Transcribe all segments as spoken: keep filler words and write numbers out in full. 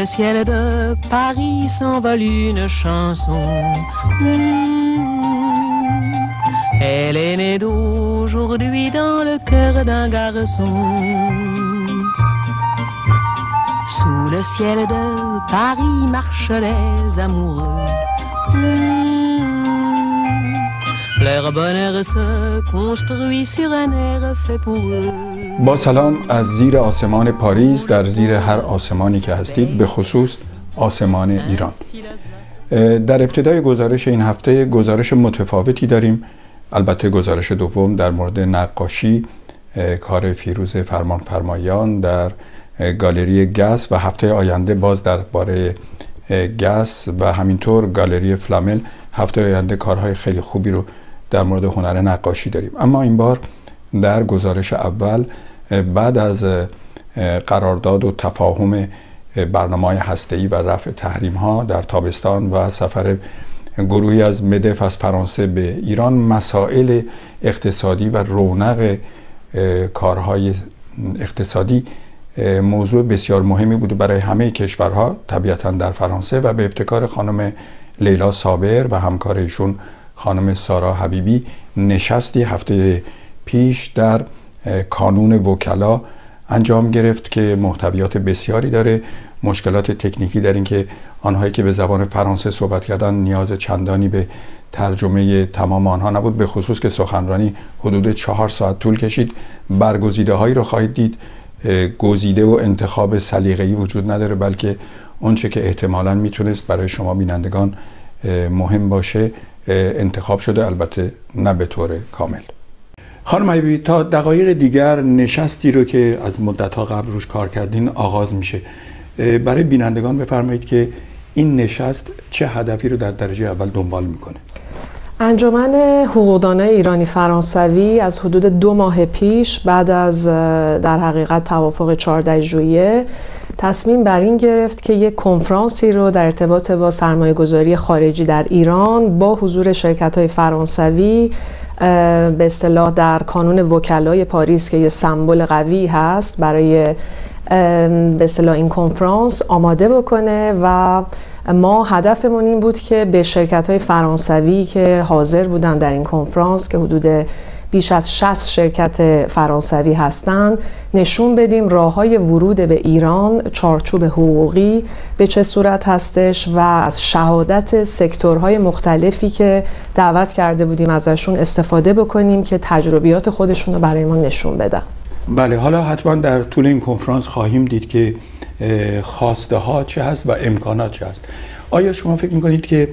le ciel de Paris s'envole une chanson. Mmh. Elle est née d'aujourd'hui dans le cœur d'un garçon. Sous le ciel de Paris marchent les amoureux. Mmh. Leur bonheur se construit sur un air fait pour eux. با سلام از زیر آسمان پاریس، در زیر هر آسمانی که هستید، به خصوص آسمان ایران. در ابتدای گزارش این هفته گزارش متفاوتی داریم. البته گزارش دوم در مورد نقاشی کار فیروز فرمانفرمایان در گالری گس و هفته آینده باز درباره گس و همینطور گالری فلامل هفته آینده کارهای خیلی خوبی رو در مورد هنر نقاشی داریم. اما این بار در گزارش اول بعد از قرارداد و تفاهم برنامه‌های هسته‌ای و رفع تحریم‌ها در تابستان و سفر گروهی از مدف از فرانسه به ایران، مسائل اقتصادی و رونق کارهای اقتصادی موضوع بسیار مهمی بود برای همه کشورها، طبیعتاً در فرانسه، و به ابتکار خانم لیلا صابر و همکار ایشون خانم سارا حبیبی نشستی هفته پیش در کانون وکلا انجام گرفت که محتویات بسیاری داره. مشکلات تکنیکی در این که آنهایی که به زبان فرانسه صحبت کردن نیاز چندانی به ترجمه تمام آنها نبود، به خصوص که سخنرانی حدود چهار ساعت طول کشید. برگزیده هایی رو خواهید دید. گزیده و انتخاب سلیقه‌ای وجود نداره، بلکه اونچه که احتمالاً میتونست برای شما بینندگان مهم باشه انتخاب شده، البته نه به طور کامل. خانم حبیبی، تا دقایق دیگر نشستی رو که از مدت‌ها قبل روش کار کردین آغاز میشه. برای بینندگان بفرمایید که این نشست چه هدفی رو در درجه اول دنبال میکنه؟ انجمن حقوقدانای ایرانی فرانسوی از حدود دو ماه پیش بعد از در حقیقت توافق چهاردهم ژوئیه تصمیم بر این گرفت که یک کنفرانسی رو در ارتباط با سرمایه‌گذاری خارجی در ایران با حضور شرکت‌های فرانسوی به اصطلاح در کانون وکلای پاریس که یه سمبل قوی هست برای به اصطلاح این کنفرانس آماده بکنه، و ما هدفمون این بود که به شرکت‌های فرانسوی که حاضر بودن در این کنفرانس که حدود بیش از شصت شرکت فرانسوی هستند نشون بدیم راه‌های ورود به ایران، چارچوب حقوقی به چه صورت هستش و از شهادت سکتورهای مختلفی که دعوت کرده بودیم ازشون استفاده بکنیم که تجربیات خودشون رو برای ما نشون بدن. بله، حالا حتما در طول این کنفرانس خواهیم دید که خواسته ها چه هست و امکانات چه هست. آیا شما فکر میکنید که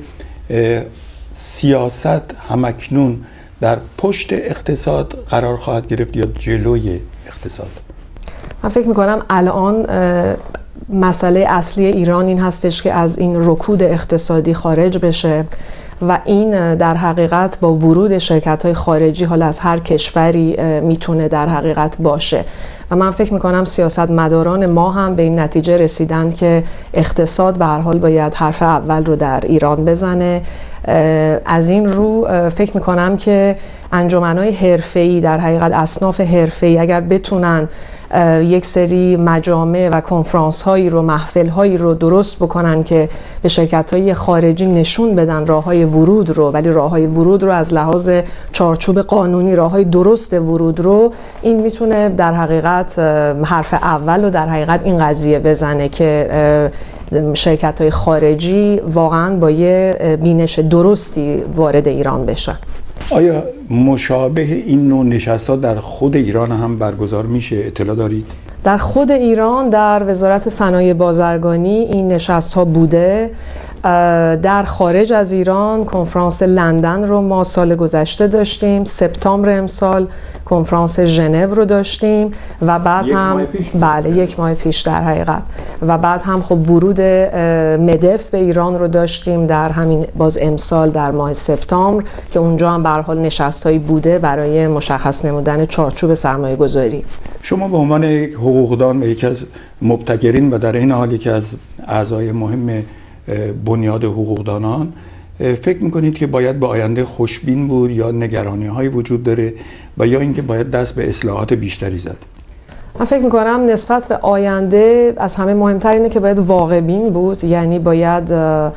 سیاست همکنون در پشت اقتصاد قرار خواهد گرفت یا جلوی اقتصاد؟ من فکر میکنم الان مسئله اصلی ایران این هستش که از این رکود اقتصادی خارج بشه و این در حقیقت با ورود شرکت‌های خارجی حالا از هر کشوری میتونه در حقیقت باشه. و من فکر میکنم سیاستمداران ما هم به این نتیجه رسیدند که اقتصاد به هر حال باید حرف اول رو در ایران بزنه. از این رو فکر میکنم که انجمن‌های حرفه‌ای در حقیقت اصناف حرفه‌ای اگر بتونن یک سری مجامع و کنفرانس هایی رو محفل هایی رو درست بکنن که به شرکت های خارجی نشون بدن راه های ورود رو، ولی راه های ورود رو از لحاظ چارچوب قانونی، راه های درست ورود رو، این میتونه در حقیقت حرف اول رو در حقیقت این قضیه بزنه که شرکت های خارجی واقعا با یه بینش درستی وارد ایران بشن. آیا مشابه این نوع نشست‌ها در خود ایران هم برگزار میشه؟ اطلاع دارید؟ در خود ایران در وزارت صنایع بازرگانی این نشست‌ها بوده. در خارج از ایران کنفرانس لندن رو ما سال گذشته داشتیم، سپتامبر امسال کنفرانس ژنو رو داشتیم و بعد هم بله یک ماه پیش در حقیقت، و بعد هم خب ورود مدف به ایران رو داشتیم در همین باز امسال در ماه سپتامبر که اونجا هم به هر حال نشست‌هایی بوده برای مشخص نمودن چارچوب سرمایه‌گذاری. شما به عنوان یک حقوقدان و یکی از مبتکرین و در این حال یکی از اعضای مهم بنیاد حقوقدانان، فکر میکنید که باید به آینده خوشبین بود یا نگرانی های وجود داره و یا اینکه باید دست به اصلاحات بیشتری زد؟ من فکر میکنم نسبت به آینده از همه مهمتر اینه که باید واقع بین بود، یعنی باید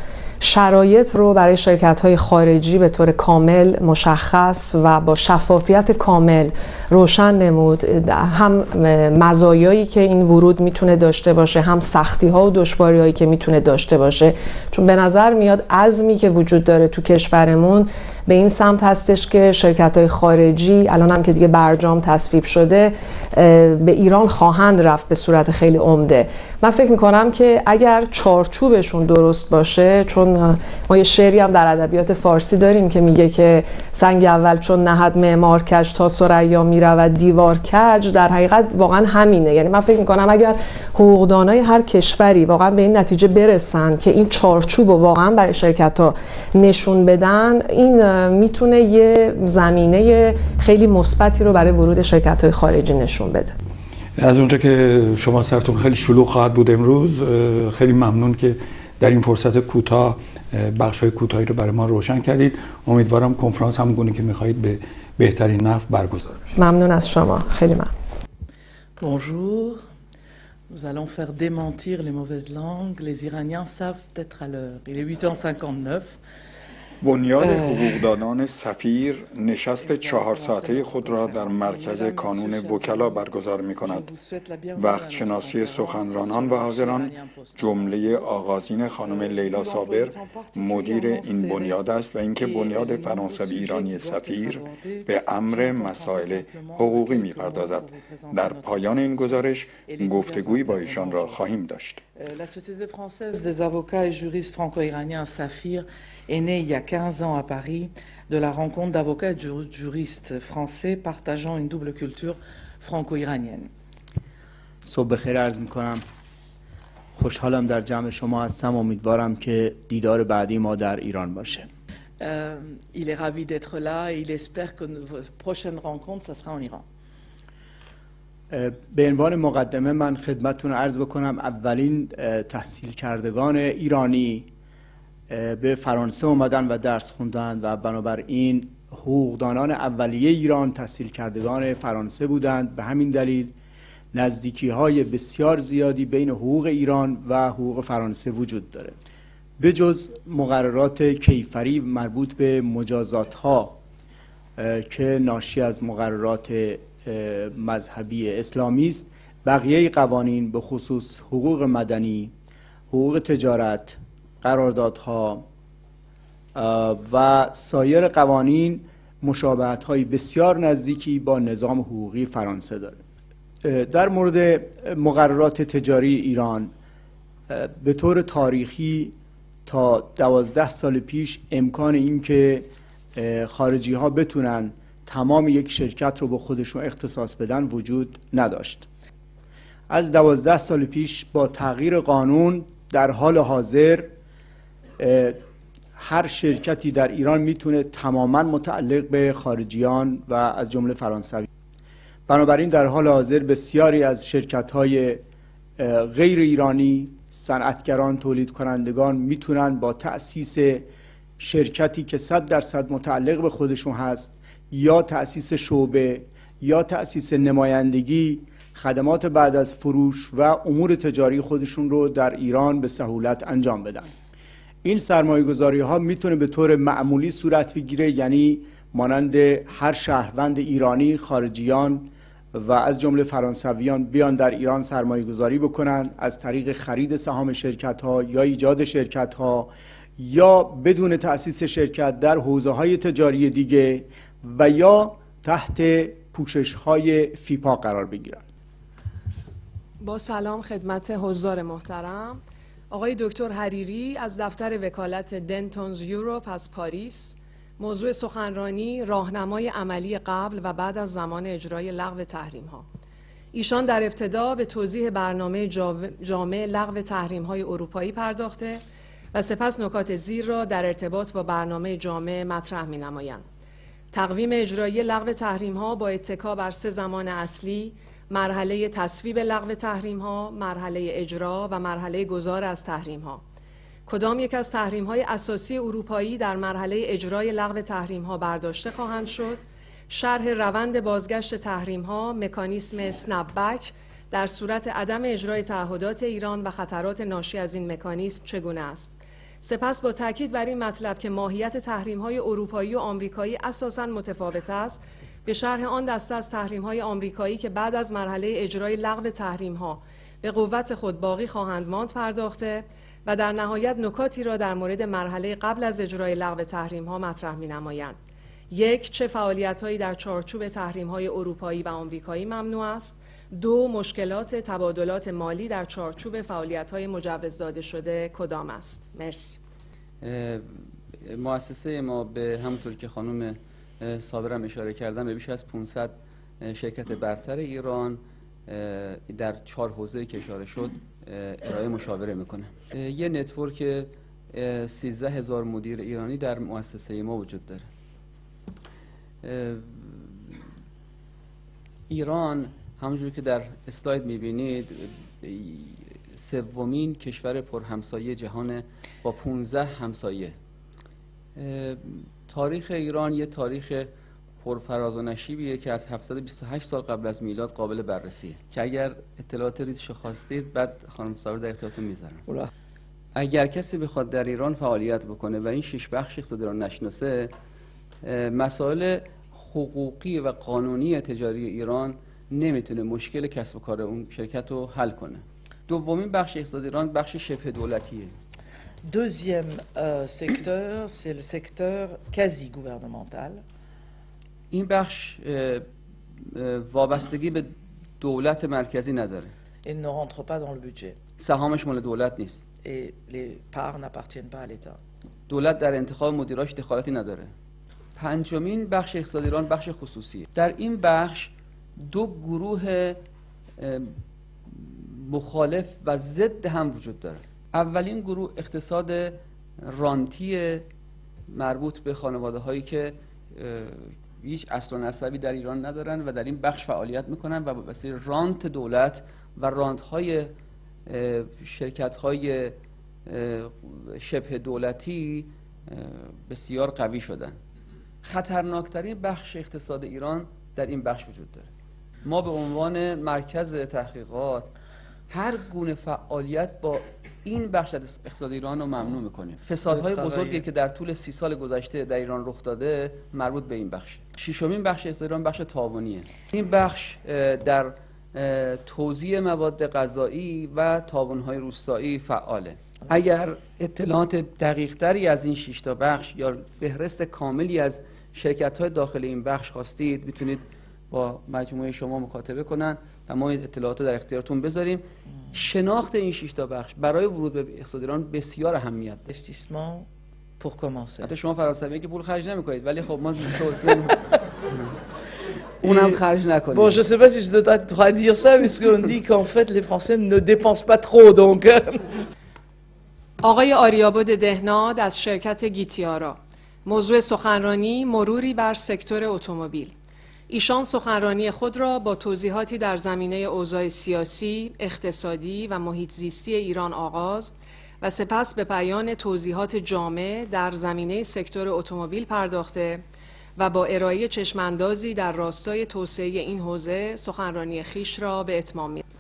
شرایط رو برای شرکت‌های خارجی به طور کامل مشخص و با شفافیت کامل روشن نمود، هم مزایایی که این ورود میتونه داشته باشه، هم سختی‌ها و دشواری‌هایی که میتونه داشته باشه. چون به نظر میاد عزمی که وجود داره تو کشورمون به این سمت هستش که شرکت‌های خارجی الان هم که دیگه برجام تصویب شده به ایران خواهند رفت به صورت خیلی عمده. من فکر میکنم که اگر چارچوبشون درست باشه، چون ما یه شعری هم در ادبیات فارسی داریم که میگه که سنگ اول چون نهد معمار کج تا ثریا میرود دیوار کج، در حقیقت واقعا همینه. یعنی من فکر میکنم اگر حقوقدانای هر کشوری واقعا به این نتیجه برسن که این چارچوب رو واقعا برای شرکت‌ها نشون بدن، این میتونه یه زمینه خیلی مثبتی رو برای ورود شرکت‌های خارجی نشون بده. از اونجا که شما سرتون خیلی شلوغ خواهد بود امروز، خیلی ممنون که در این فرصت کوتاه بخش‌های کوتاهی رو برای ما روشن کردید. امیدوارم کنفرانس هم گونه که می‌خواهید به بهترین نحو برگزار بشه. ممنون از شما، خیلی ممنون. Bonjour. Nous allons faire démentir les mauvaises langues. Les Iraniens savent être à l'heure. Il est huit heures cinquante-neuf. بنیاد حقوقدانان سفیر نشست چهار ساعته خود را در مرکز کانون وکلا برگزار می کند. وقت شناسی سخنرانان و حاضران جمله آغازین خانم لیلا صابر مدیر این بنیاد است و اینکه بنیاد فرانسوی ایرانی سفیر به امر مسائل حقوقی می پردازد. در پایان این گزارش گفتگویی با ایشان را خواهیم داشت. La Société française des avocats et juristes franco-iraniens Saphir est née il y a quinze ans à Paris de la rencontre d'avocats et de juristes français partageant une double culture franco-iranienne. صبح بخیر عرض میکنم. خوشحالم در جمع شما هستم. امیدوارم که دیدار بعدی ما در ایران باشه. Euh, il est ravi d'être là et il espère que notre prochaine rencontre ça sera en Iran. به عنوان مقدمه من خدمتتون عرض بکنم اولین تحصیل کردگان ایرانی به فرانسه اومدن و درس خوندن و بنابراین حقوقدانان اولیه ایران تحصیل کردگان فرانسه بودند. به همین دلیل نزدیکی های بسیار زیادی بین حقوق ایران و حقوق فرانسه وجود داره. به جز مقررات کیفری مربوط به مجازات ها که ناشی از مقررات مذهبی اسلامی است، بقیه قوانین به خصوص حقوق مدنی، حقوق تجارت، قراردادها و سایر قوانین مشابهت‌های بسیار نزدیکی با نظام حقوقی فرانسه داره. در مورد مقررات تجاری ایران به طور تاریخی تا دوازده سال پیش امکان این که خارجی ها بتونن تمام یک شرکت رو به خودشون اختصاص بدن وجود نداشت. از دوازده سال پیش با تغییر قانون در حال حاضر هر شرکتی در ایران میتونه تماما متعلق به خارجیان و از جمله فرانسوی. بنابراین در حال حاضر بسیاری از شرکت‌های غیر ایرانی، صنعتگران، تولید کنندگان میتونن با تأسیس شرکتی که صد درصد متعلق به خودشون هست یا تأسیس شعبه یا تأسیس نمایندگی خدمات بعد از فروش و امور تجاری خودشون رو در ایران به سهولت انجام بدن. این سرمایه گذاری ها میتونه به طور معمولی صورت بگیره، یعنی مانند هر شهروند ایرانی خارجیان و از جمله فرانسویان بیان در ایران سرمایه گذاری بکنن از طریق خرید سهام شرکت ها یا ایجاد شرکت ها یا بدون تأسیس شرکت در حوزه های تجاری دیگه و یا تحت پوشش های فیپا قرار بگیرن. با سلام خدمت حضار محترم، آقای دکتر حریری از دفتر وکالت دنتونز یوروپ از پاریس. موضوع سخنرانی راهنمای عملی قبل و بعد از زمان اجرای لغو تحریم ها. ایشان در ابتدا به توضیح برنامه جامع لغو تحریم های اروپایی پرداخته و سپس نکات زیر را در ارتباط با برنامه جامع مطرح می نمایند. تقویم اجرایی لغو تحریم ها با اتکا بر سه زمان اصلی: مرحله تصویب لغو تحریم ها، مرحله اجرا و مرحله گذار از تحریم ها. کدام یک از تحریم های اساسی اروپایی در مرحله اجرای لغو تحریم ها برداشته خواهند شد؟ شرح روند بازگشت تحریم ها، مکانیسم سنپ بک در صورت عدم اجرای تعهدات ایران و خطرات ناشی از این مکانیزم چگونه است؟ سپس با تاکید بر این مطلب که ماهیت تحریم‌های اروپایی و آمریکایی اساساً متفاوت است، به شرح آن دسته از تحریم‌های آمریکایی که بعد از مرحله اجرای لغو تحریم‌ها به قوت خود باقی خواهند ماند پرداخته و در نهایت نکاتی را در مورد مرحله قبل از اجرای لغو تحریم‌ها مطرح می‌نمایند. یک، چه فعالیت‌هایی در چارچوب تحریم‌های اروپایی و آمریکایی ممنوع است؟ دو، مشکلات تبادلات مالی در چارچوب فعالیت‌های مجوز داده شده کدام است؟ مرسی. مؤسسه ما به همونطور که خانم صابرم اشاره کردن به بیش از پانصد شرکت برتر ایران در چهار حوزه‌ای که اشاره شد ارائه مشاوره میکنه. یه نتورک سیزده هزار مدیر ایرانی در مؤسسه ما وجود داره. ایران همونجوری که در اسلاید میبینید سومین کشور پر همسایه جهان با پانزده همسایه. تاریخ ایران یه تاریخ پرفراز و نشیبیه که از هفتصد و بیست و هشت سال قبل از میلاد قابل بررسیه که اگر اطلاعات ریزشو خواستید بعد خانم صابر در اختیارتون میذارم. اگر کسی بخواد در ایران فعالیت بکنه و این شش بخش اقتصادی رو نشناسه، مسائل حقوقی و قانونی تجاری ایران نمیتونه مشکل کسب و کار اون شرکت رو حل کنه. دومین بخش اقتصاد ایران بخش شبه دولتیه. Deuxième euh, secteur, c'est le secteur quasi-gouvernemental. این بخش وابستگی به دولت مرکزی نداره. Et ne rentre pas dans le budget. سهامش مال دولت نیست. Et les parts n'appartiennent pas à l'État. دولت در انتخاب مدیراش دخالتی نداره. پنجمین بخش اقتصاد ایران بخش خصوصیه. در این بخش دو گروه مخالف و ضد هم وجود داره. اولین گروه اقتصاد رانتی مربوط به خانواده هایی که هیچ اصل و نسبی در ایران ندارن و در این بخش فعالیت میکنن و به وسیله رانت دولت و رانت های شرکت های شبه دولتی بسیار قوی شدن. خطرناکترین بخش اقتصاد ایران در این بخش وجود داره. ما به عنوان مرکز تحقیقات هر گونه فعالیت با این بخش از اقتصاد ایران رو ممنوع میکنیم. فسادهای بزرگی که در طول سی سال گذشته در ایران رخ داده مربوط به این بخش. ششمین بخش اقتصاد ایران بخش تعاونیه. این بخش در توزیع مواد غذایی و تعاونهای روستایی فعاله. اگر اطلاعات دقیق تری از این شش تا بخش یا فهرست کاملی از شرکت‌های داخل این بخش خواستید، میتونید با مجموعه شما مکاتبه کنن و ما این اطلاعات رو در اختیارتون بذاریم. شناخت این شش تا بخش برای ورود به اقتصاد ایران بسیار اهمیت داره. Investissement pour commencer. حتی شما فرانسوی که پول خرج نمی‌کنید ولی خب ما توصیه اونم خرج نکنید. Bon, je sais pas si je dois dire ça puisqu'on dit qu'en fait les Français ne dépensent pas trop donc. آقای آریابد دهناد از شرکت گیتیارا. موضوع سخنرانی مروری بر سکتور اتومبیل. ایشان سخنرانی خود را با توضیحاتی در زمینه اوضاع سیاسی، اقتصادی و محیط زیستی ایران آغاز و سپس به بیان توضیحات جامع در زمینه سکتور اتومبیل پرداخته و با ارائه چشماندازی در راستای توسعه این حوزه سخنرانی خیش را به اتمام می.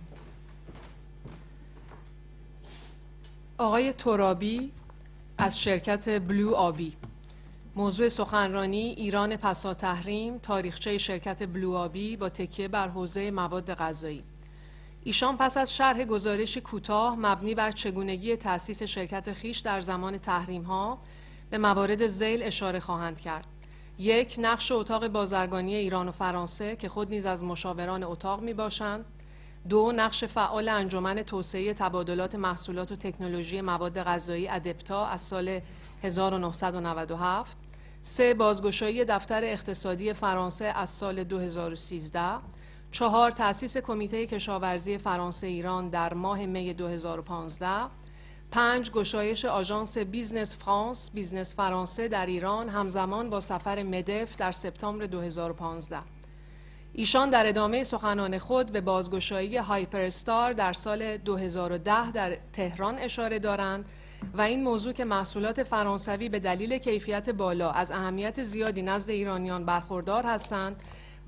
آقای ترابی از شرکت بلو آبی. موضوع سخنرانی ایران پسا تحریم، تاریخچه شرکت بلو آبی با تکیه بر حوزه مواد غذایی. ایشان پس از شرح گزارشی کوتاه مبنی بر چگونگی تأسیس شرکت خیش در زمان تحریم ها به موارد ذیل اشاره خواهند کرد. یک، نقش اتاق بازرگانی ایران و فرانسه که خود نیز از مشاوران اتاق می باشند. دو، نقش فعال انجمن توسعه تبادلات محصولات و تکنولوژی مواد غذایی ادپتا از سال هزار و نهصد و نود و هفت. سه، بازگشایی دفتر اقتصادی فرانسه از سال دو هزار و سیزده. چهار، تأسیس کمیته کشاورزی فرانسه ایران در ماه می دو هزار و پانزده. پنج، گشایش آژانس بیزنس فرانس بیزنس فرانسه در ایران همزمان با سفر مدف در سپتامبر دو هزار و پانزده. ایشان در ادامه سخنان خود به بازگشایی هایپرستار در سال دو هزار و ده در تهران اشاره دارند و این موضوع که محصولات فرانسوی به دلیل کیفیت بالا از اهمیت زیادی نزد ایرانیان برخوردار هستند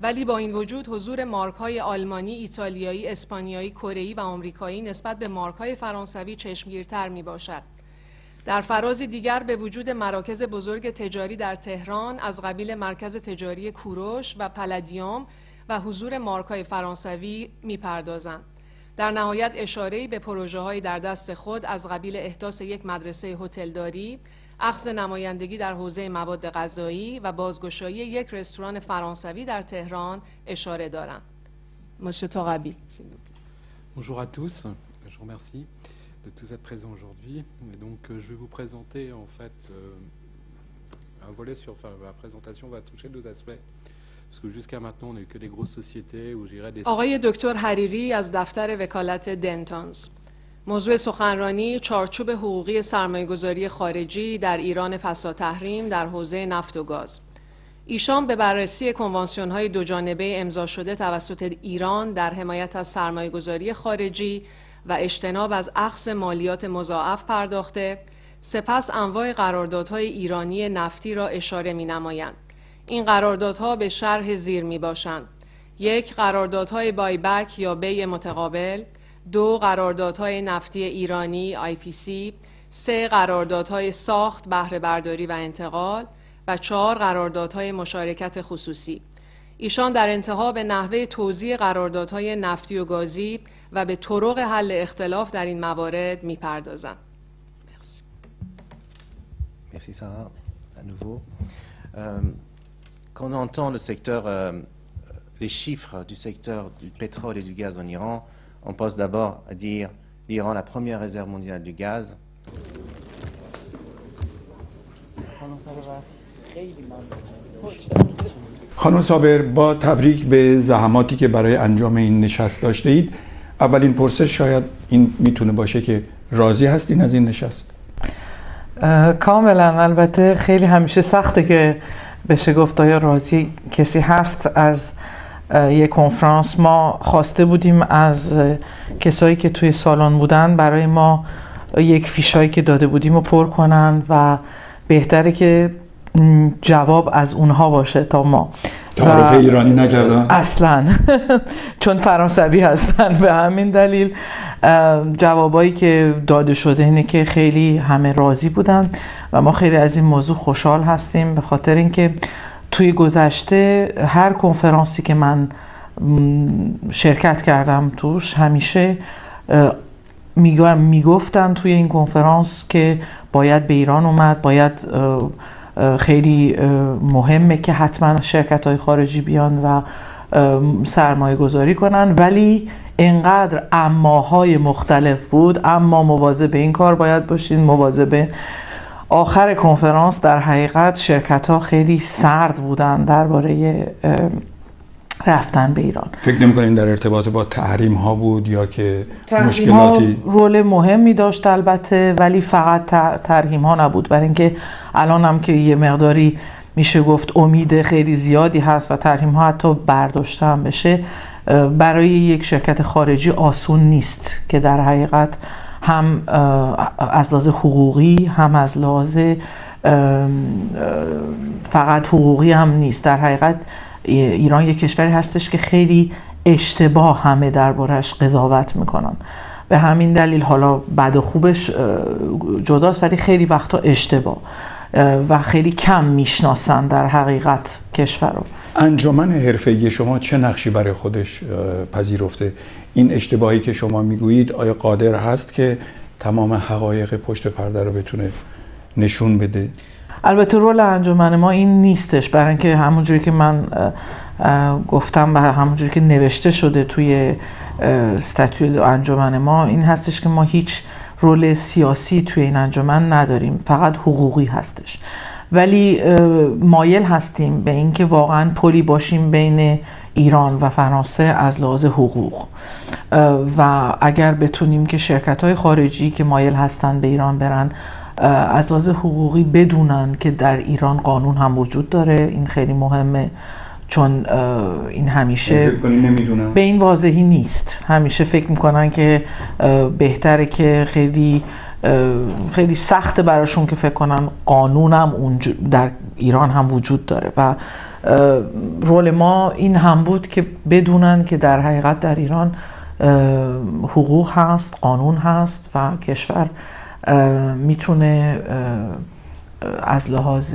ولی با این وجود حضور مارک‌های آلمانی، ایتالیایی، اسپانیایی، کره‌ای و آمریکایی نسبت به مارک‌های فرانسوی چشمگیرتر میباشد. در فراز دیگر به وجود مراکز بزرگ تجاری در تهران از قبیل مرکز تجاری کوروش و پلدیوم و حضور مارک‌های فرانسوی می‌پردازند. در نهایت اشاره‌ای به پروژه‌های در دست خود از قبیل احداث یک مدرسه هتلداری، اخذ نمایندگی در حوزه مواد غذایی و بازگشایی یک رستوران فرانسوی در تهران اشاره دارند. Monsieur Torabi. Bonjour à tous, je vous remercie de tous être présents aujourd'hui. Donc je vais vous présenter en fait euh, un volet sur, enfin la présentation va toucher deux aspects. Parce que jusqu'à maintenant on n'a eu que des grosses sociétés où j'irais des... آقای دکتر حریری از دفتر وکالت دنتانز. موضوع سخنرانی چارچوب حقوقی سرمایه‌گذاری خارجی در ایران پسا تحریم در حوزه نفت و گاز. ایشان به بررسی کنوانسیون‌های دوجانبه امضا شده توسط ایران در حمایت از سرمایه‌گذاری خارجی و اجتناب از اخذ مالیات مضاعف پرداخته، سپس انواع قراردادهای ایرانی نفتی را اشاره می‌نمایند. این قراردادها به شرح زیر می‌باشند: یک، قراردادهای بایبک یا بیع متقابل، دو، قراردادهای نفتی ایرانی آی پی سی، سه، قراردادهای ساخت، بهره برداری و انتقال و چهار، قراردادهای مشارکت خصوصی. ایشان در انتها به نحوه توزیع قراردادهای نفتی و گازی و به طرق حل اختلاف در این موارد می‌پردازند. مرسی. Merci Sarah, à nouveau. Euh, quand on entend le secteur, euh, les chiffres du secteur du pétrole et du gaz en Iran, on pense d'abord à dire l'Iran, la première réserve mondiale du gaz. خانم صابر، با تبریک به زحماتی که برای انجام این نشست داشته اید، اولین پرسش شاید این میتونه باشه که راضی هستین از این نشست؟ کاملا. البته خیلی همیشه سخته که بشه گفت آیا راضی کسی هست از یک کنفرانس. ما خواسته بودیم از کسایی که توی سالن بودن برای ما یک فیشایی که داده بودیم رو پر کنن و بهتره که جواب از اونها باشه تا ما. تعارف ایرانی نکردن؟ اصلا چون فرانسوی هستن. به همین دلیل جوابایی که داده شده اینه که خیلی همه راضی بودن و ما خیلی از این موضوع خوشحال هستیم، به خاطر اینکه توی گذشته هر کنفرانسی که من شرکت کردم توش همیشه میگفتن توی این کنفرانس که باید به ایران اومد، باید خیلی مهمه که حتما شرکت‌های خارجی بیان و سرمایه گذاری کنن، ولی اینقدر اماهای مختلف بود. اما مواظب این کار باید باشین، مواظب. آخر کنفرانس در حقیقت شرکت‌ها خیلی سرد بودن درباره رفتن به ایران. فکر نمی‌کنین در ارتباط با تحریم ها بود یا که مشکلاتی؟ تحریم ها رول مهمی داشت البته، ولی فقط تحریم ها نبود، برای اینکه الان هم که یه مقداری میشه گفت امید خیلی زیادی هست و تحریم ها حتی برداشته هم بشه، برای یک شرکت خارجی آسون نیست که در حقیقت هم از لحاظ حقوقی هم از لحاظ فقط حقوقی هم نیست. در حقیقت ایران یک کشوری هستش که خیلی اشتباه همه دربارش قضاوت میکنن. به همین دلیل حالا بد و خوبش جداست، ولی خیلی وقتا اشتباه و خیلی کم میشناسن در حقیقت کشور رو. انجمن حرفه‌ای شما چه نقشی برای خودش پذیرفته؟ این اشتباهی که شما میگویید آیا قادر هست که تمام حقایق پشت پرده رو بتونه نشون بده؟ البته رول انجمن ما این نیستش، برای اینکه همونجوری که من گفتم و همونجوری که نوشته شده توی استاتوت انجمن ما این هستش که ما هیچ رول سیاسی توی این انجمن نداریم، فقط حقوقی هستش. ولی مایل هستیم به اینکه واقعا پلی باشیم بین ایران و فرانسه از لحاظ حقوق و اگر بتونیم که شرکت‌های خارجی که مایل هستن به ایران برن از لحاظ حقوقی بدونن که در ایران قانون هم وجود داره. این خیلی مهمه، چون این همیشه نمیدونم. به این واضحی نیست. همیشه فکر میکنن که بهتره که خیلی خیلی سخته براشون که فکر کنن قانون هم در ایران هم وجود داره و رول ما این هم بود که بدونن که در حقیقت در ایران حقوق هست، قانون هست و کشور میتونه از لحاظ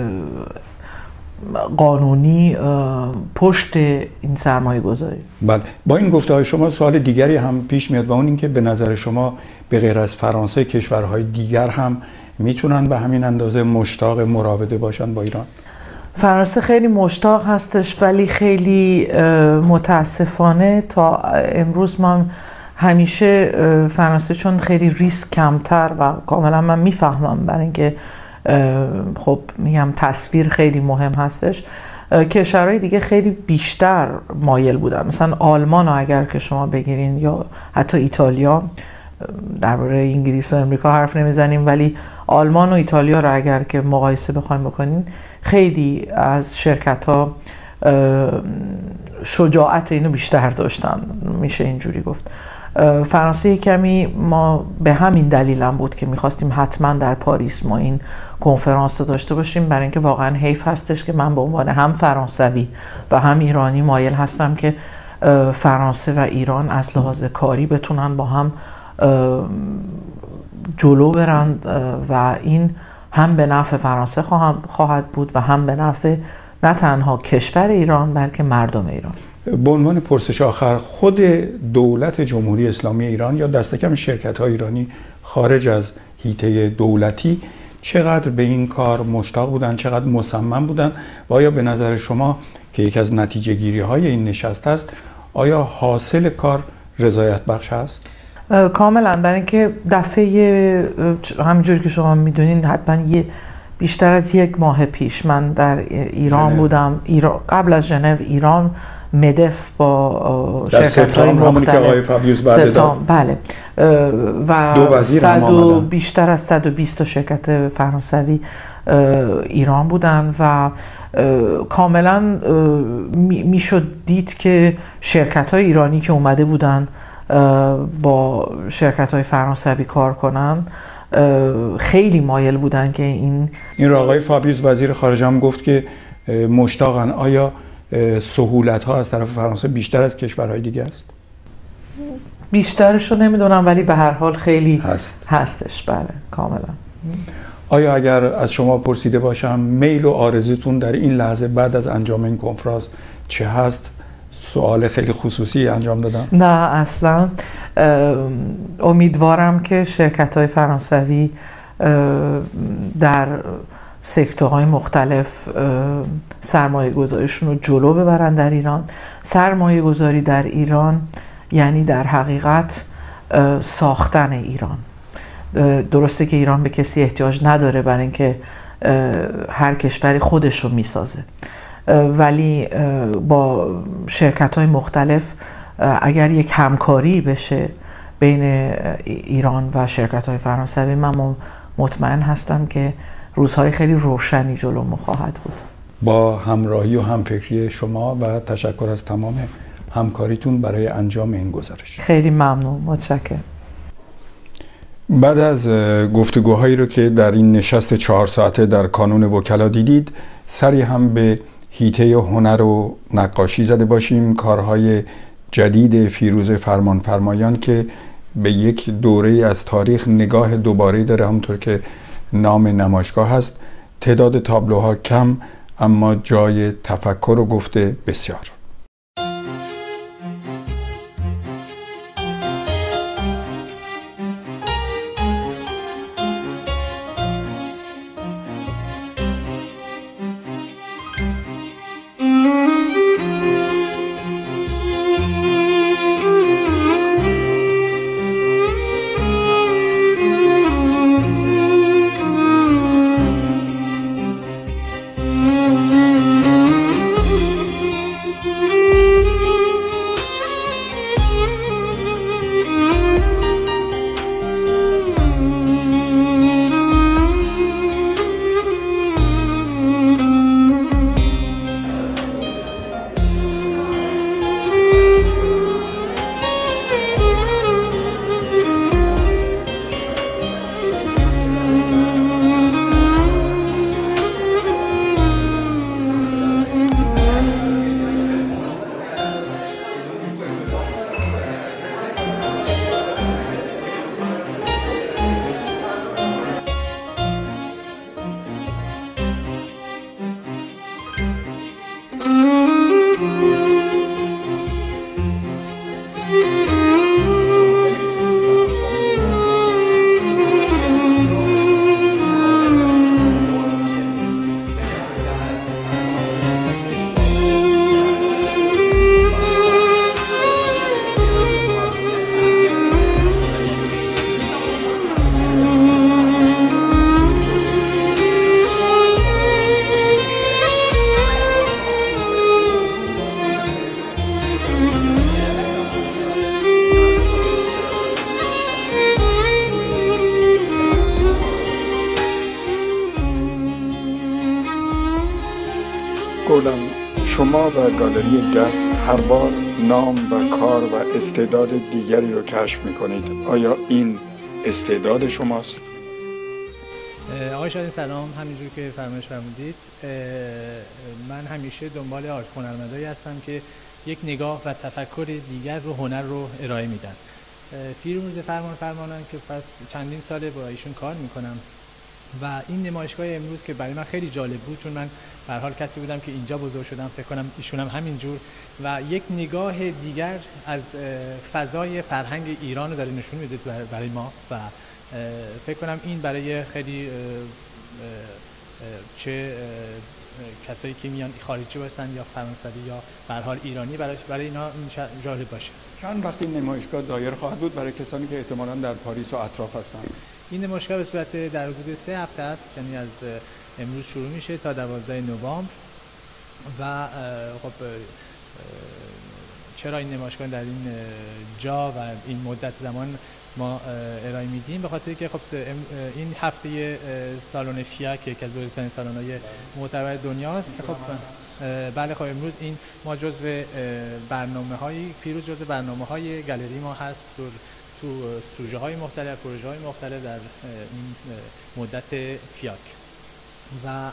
قانونی پشت این سرمایه گذاری. بله، با این گفته های شما سوال دیگری هم پیش میاد و اون این که به نظر شما به غیر از فرانسه کشورهای دیگر هم میتونن به همین اندازه مشتاق مراوده باشن با ایران؟ فرانسه خیلی مشتاق هستش ولی خیلی متاسفانه تا امروز ما همیشه فرانسه چون خیلی ریسک کمتر و کاملا من میفهمم برای اینکه خب میگم تصویر خیلی مهم هستش، کشورهای دیگه خیلی بیشتر مایل بودن. مثلا آلمان اگر که شما بگیرین یا حتی ایتالیا، درباره انگلیس و امریکا حرف نمیزنیم ولی آلمان و ایتالیا رو اگر که مقایسه بخوایم بکنین خیلی از شرکت ها شجاعت اینو بیشتر داشتن، میشه اینجوری گفت. فرانسه کمی ما به همین دلیل هم بود که میخواستیم حتما در پاریس ما این کنفرانس رو داشته باشیم، برای اینکه واقعا حیف هستش که من به عنوان هم فرانسوی و هم ایرانی مایل هستم که فرانسه و ایران از لحاظ کاری بتونن با هم جلو برند و این هم به نفع فرانسه خواهد بود و هم به نفع نه تنها کشور ایران بلکه مردم ایران. به عنوان پرسش آخر، خود دولت جمهوری اسلامی ایران یا دست کم شرکت‌های ایرانی خارج از حیطه دولتی چقدر به این کار مشتاق بودن، چقدر مصمم بودن و آیا به نظر شما که یکی از نتیجه گیری های این نشست است، آیا حاصل کار رضایت بخش است؟ کاملا، برای اینکه دفعه همینجور که شما میدونین حتما یه بیشتر از یک ماه پیش من در ایران جنو. بودم ایران، قبل از ژنو ایران مدف با شرکت‌های مختلف سپتامبر، بله، و صد و بیشتر از صد و بیست تا شرکت فرانسوی ایران بودن و کاملا میشد دید که شرکت‌های ایرانی که اومده بودن با شرکت‌های فرانسوی کار کنن خیلی مایل بودن که این این را آقای فابیوس وزیر خارجه هم گفت که مشتاقن. آیا سهولت ها از طرف فرانسه بیشتر از کشورهای دیگه است؟ بیشترش رو نمیدونم ولی به هر حال خیلی هست. هستش، بله کاملا. آیا اگر از شما پرسیده باشم میل و آرزوتون در این لحظه بعد از انجام این کنفرانس چه هست؟ سوال خیلی خصوصی انجام دادم؟ نه اصلا. امیدوارم که شرکت‌های فرانسوی در سکتورهای مختلف سرمایه گذاریشون رو جلو ببرن در ایران. سرمایه گذاری در ایران یعنی در حقیقت ساختن ایران. درسته که ایران به کسی احتیاج نداره برای اینکه هر کشوری خودش رو میسازه، ولی با شرکت‌های مختلف اگر یک همکاری بشه بین ایران و شرکت‌های فرانسوی، من مطمئن هستم که روزهای خیلی روشنی جلو ما خواهد بود. با همراهی و همفکری شما و تشکر از تمام همکاریتون برای انجام این گزارش. خیلی ممنون، متشکرم. بعد از گفتگوهایی رو که در این نشست چهار ساعته در کانون وکلا دیدید، سری هم به حیطه هنر و نقاشی زده باشیم. کارهای جدید فیروز فرمانفرمایان که به یک دوره از تاریخ نگاه دوباره داره، همونطور که نام نمایشگاه هست. تعداد تابلوها کم اما جای تفکر و گفته بسیار. و گالری گس هر بار نام و کار و استعداد دیگری رو کشف میکنید. آیا این استعداد شماست؟ آقای شادی سلام، همینجور که فرمایش فرمودید من همیشه دنبال آرت هنرمندایی هستم که یک نگاه و تفکر دیگر رو هنر رو ارائه میدن. فیروز فرمان فرمانان که پس چندین ساله با ایشون کار میکنم و این نمایشگاه امروز که برای من خیلی جالب بود، چون من به هر حال کسی بودم که اینجا بزرگ شدم، فکر کنم ایشون هم همینجور و یک نگاه دیگر از فضای فرهنگ ایران رو داره نشون میده برای ما و فکر کنم این برای خیلی چه کسایی که میان خارجی باشن یا فرانسوی یا به هر حال ایرانی برای برای اینا جالب باشه. چند وقت این نمایشگاه دایر خواهد بود برای کسانی که احتمالاً در پاریس و اطراف هستند؟ این نمایشگاه به صورت در حدود سه هفته است، یعنی از امروز شروع میشه تا دوازده نوامبر و خب چرا این نمایشگاه در این جا و این مدت زمان ما ارائه میدیم؟ به خاطر که خب این هفته سالن فیاک که از بزرگترین سالن‌های معتبر دنیاست. خب بله خب امروز این ما جزو برنامه‌های فیروز جزو برنامه‌های گالری ما هست تو تو سوژه های مختلف، پروژه های مختلف در این مدت فیاک و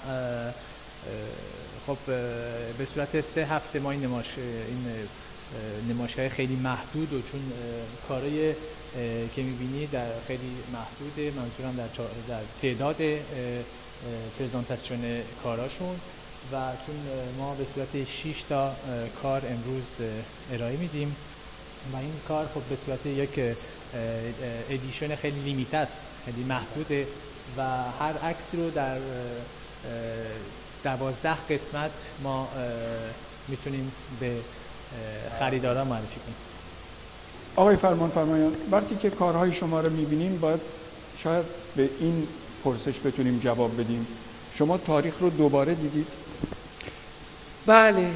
خب به صورت سه هفته ما این نمایش این نمایشگاه خیلی محدود و چون کارهای که می‌بینید در خیلی محدوده، منظورم در در تعداد پرزنتاسیون کاراشون و چون ما به صورت شش تا کار امروز ارائه میدیم و این کار خب به صورت یک ادیشن خیلی لیمیت است، خیلی محدوده و هر عکسی رو در دوازده قسمت ما میتونیم به خریداران معرفی کنیم. آقای فرمان فرمایان، وقتی که کارهای شما رو میبینیم باید شاید به این پرسش بتونیم جواب بدیم. شما تاریخ رو دوباره دیدید؟ بله،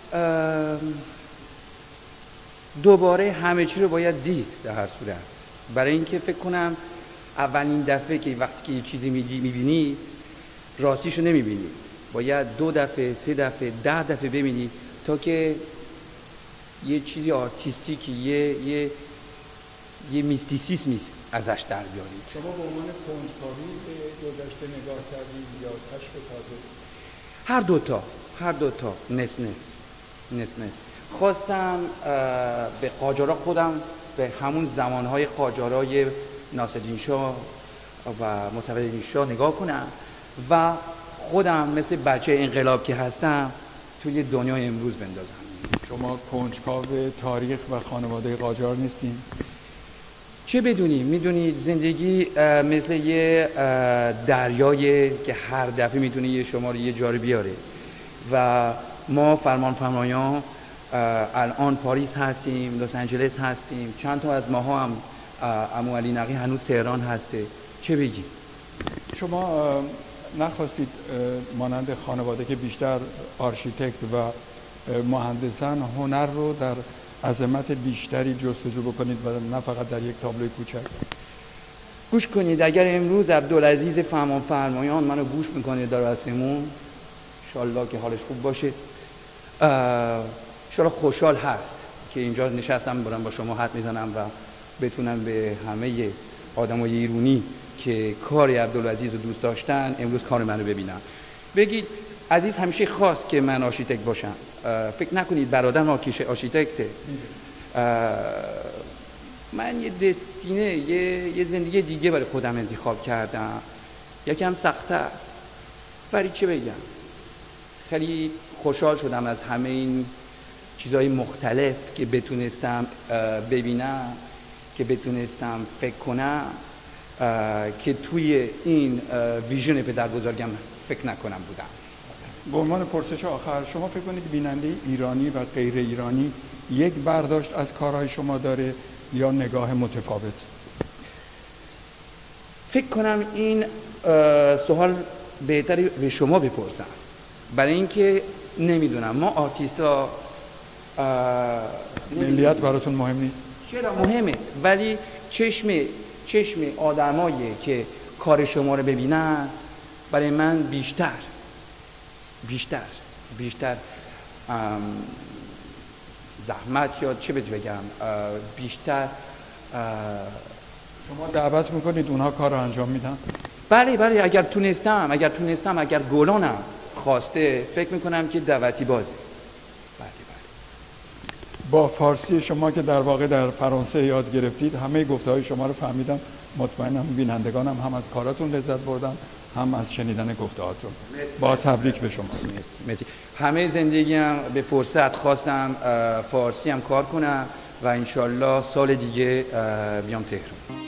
دوباره همه چی رو باید دید در هر صورت، برای اینکه فکر کنم اولین دفعه که وقتی که یه چیزی میبینی راستیش رو نمیبینی، باید دو دفعه، سه دفعه، ده دفعه ببینی تا که یه چیزی آرتیستیکی، یه یه یه میستیسیسمی ازش در بیارید. شما به عنوان کنجکاوی به گذشته نگاه کردید یا کشف تازه؟ هر دوتا، هر دوتا نس نس نس نس خواستم به قاجارا خودم به همون زمانهای قاجارای ناصرالدین شاه و مصفدالدین شاه نگاه کنم و خودم مثل بچه انقلاب که هستم توی دنیای امروز بندازم. شما کنجکاو تاریخ و خانواده قاجار نیستین؟ چه بدونیم؟ میدونید زندگی مثل یه دریایی که هر دفعه میتونه یه شما رو یه جا رو بیاره و ما فرمان فرمایان الان پاریس هستیم، لس آنجلس هستیم، چند تا از ماها هم عمو علی نقی هنوز تهران هسته. چه بگیم؟ شما نخواستید مانند خانواده که بیشتر آرشیتکت و مهندسان هنر رو در عظمت بیشتری جستجو بکنید و نه فقط در یک تابلوی کوچک؟ گوش کنید، اگر امروز عبدالعزیز فرمان فرمایان منو گوش میکنه در رسممون، انشالله که حالش خوب باشه، انشالله خوشحال هست که اینجا نشستم برم با شما حرف میزنم و بتونم به همه آدمای ایرانی که کار عبدالعزیز رو دوست داشتن امروز کار منو ببینن. بگید عزیز همیشه خواست که من آرشیتکت باشم. فکر نکنید برادرم آرشیتکته. من یه دستینه، یه, یه زندگی دیگه برای خودم انتخاب کردم، یکم سخت‌تر. برای چه بگم؟ خیلی خوشحال شدم از همه این چیزهای مختلف که بتونستم ببینم، که بتونستم فکر کنم، که توی این ویژن پدر بزرگم فکر نکنم بودم. به عنوان پرسش آخر، شما فکر کنید بیننده ایرانی و غیر ایرانی یک برداشت از کارهای شما داره یا نگاه متفاوت؟ فکر کنم این سوال بهتری به شما بپرسم، برای اینکه نمیدونم. ما آرتیستا ملیت براتون مهم نیست؟ چرا مهمه، ولی چشم چشم آدمایی که کار شما رو ببینن برای من بیشتر بیشتر بیشتر زحمت یا چه بهت بگم بیشتر شما دعوت میکنید اونها کار رو انجام میدن؟ بله بله اگر تونستم اگر تونستم اگر گلانم خواسته فکر میکنم که دعوتی بازه. بله بله. با فارسی شما که در واقع در فرانسه یاد گرفتید همه گفته های شما رو فهمیدم، مطمئنم بینندگانم هم از کاراتون لذت بردن هم از شنیدن گفته هاتون. با تبریک به شما. مرسی. همه زندگیم به فرصت خواستم فارسی هم کار کنم و انشالله سال دیگه بیام تهران.